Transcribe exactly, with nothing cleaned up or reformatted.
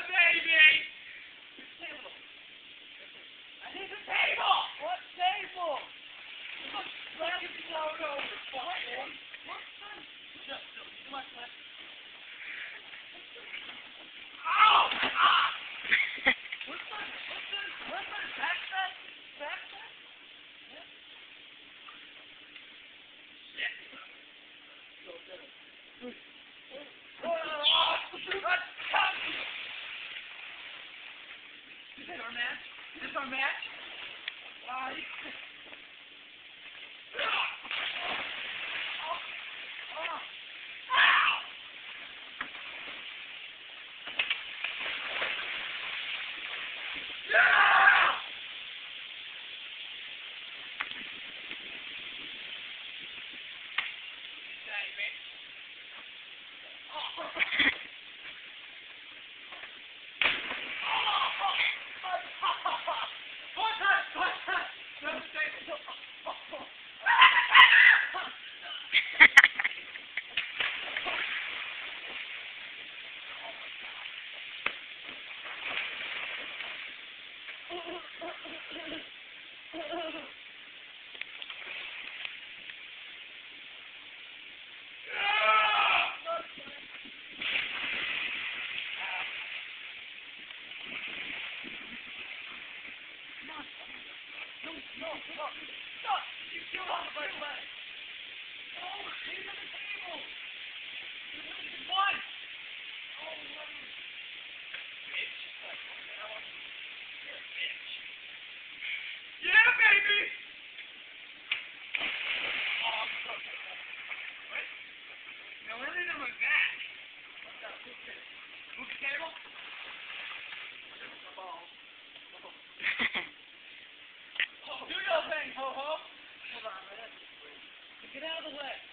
baby! Table. I need the table! What table? Look, let it float over. What? What? Just too much left. Ow! Ah! What's that? What's that? What's that? Backpack? Backpack? Yeah. Shit. Go get it. Is this our match? Is this our match? Uh, you... No, no, no, stop! You still on the right leg! Oh, he's on the table! You're losing one! Oh, no. Bitch. You're a bitch. Yeah, baby! Oh, I'm so good. What? No, I didn't know my back. What's up? Move the Move the table? The ball. Do your thing, ho-ho! Hold on, man. Get out of the way.